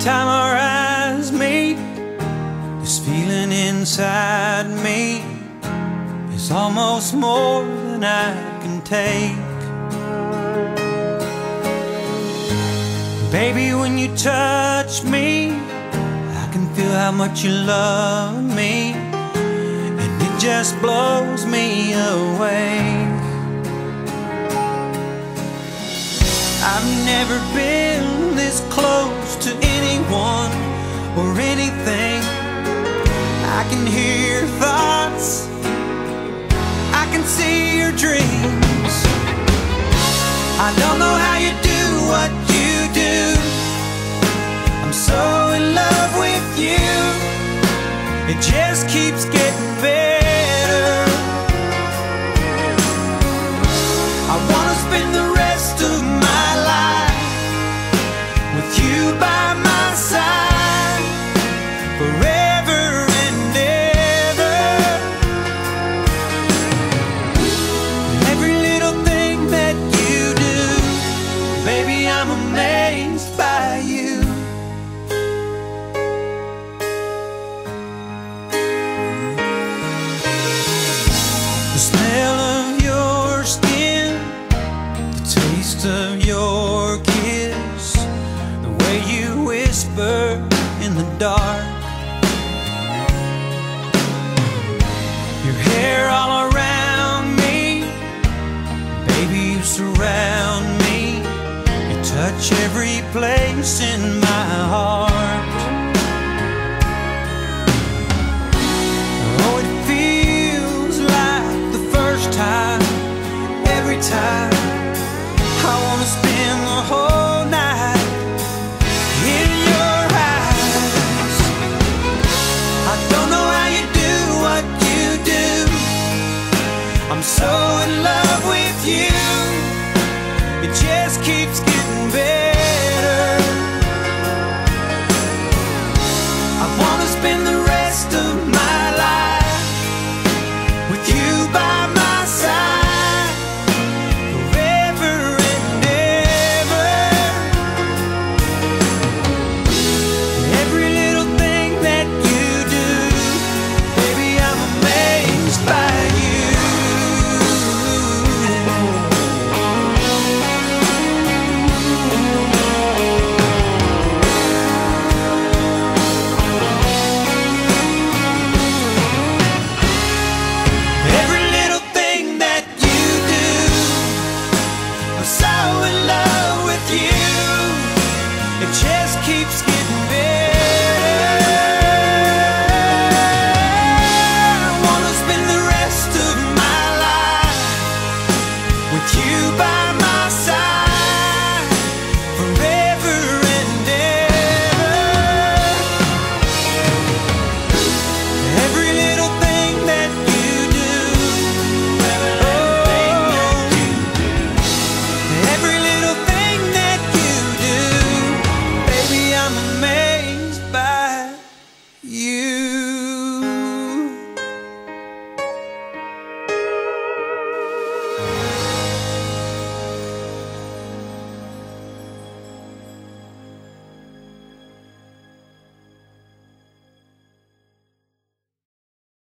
time our eyes meet, this feeling inside me is almost more than I can take. Baby, when you touch me, I can feel how much you love me, and it just blows me away. I've never been this close to anyone or anything. I can hear your thoughts, I can see your dreams. I don't know how you do what you do. I'm so in love with you. It just keeps getting better. I wanna spend the rest of my life with you by my side, forever and ever. Every little thing that you do, baby, I'm amazed by you. The smell of your skin, the taste of your kiss, the way you whisper in the dark, your hair all around me, baby, you surround me, you touch every place in my heart. Oh, it feels like the first time, every time. I wanna spend the whole night in your eyes. I don't know how you do what you do. I'm so in love with you. It just keeps